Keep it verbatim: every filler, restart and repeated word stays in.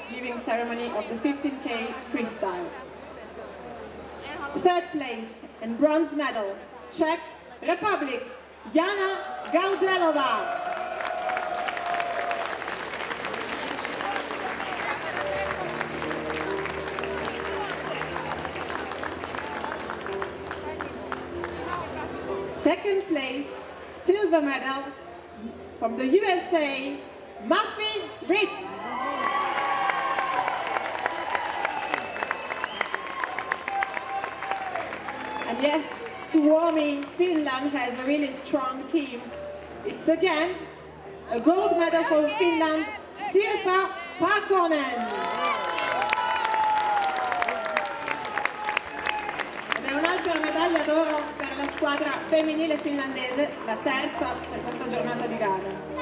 giving ceremony of the fifteen K freestyle. Third place and bronze medal, Czech Republic, Jana Gaudelova. Second place, silver medal from the U S A, Muffy Ritz. And yes, Suomi, Finland has a really strong team. It's again a gold medal for Finland, Sirpa Pakonen. Ed è un'altra medaglia d'oro per la squadra femminile finlandese, la terza per questa giornata di gara.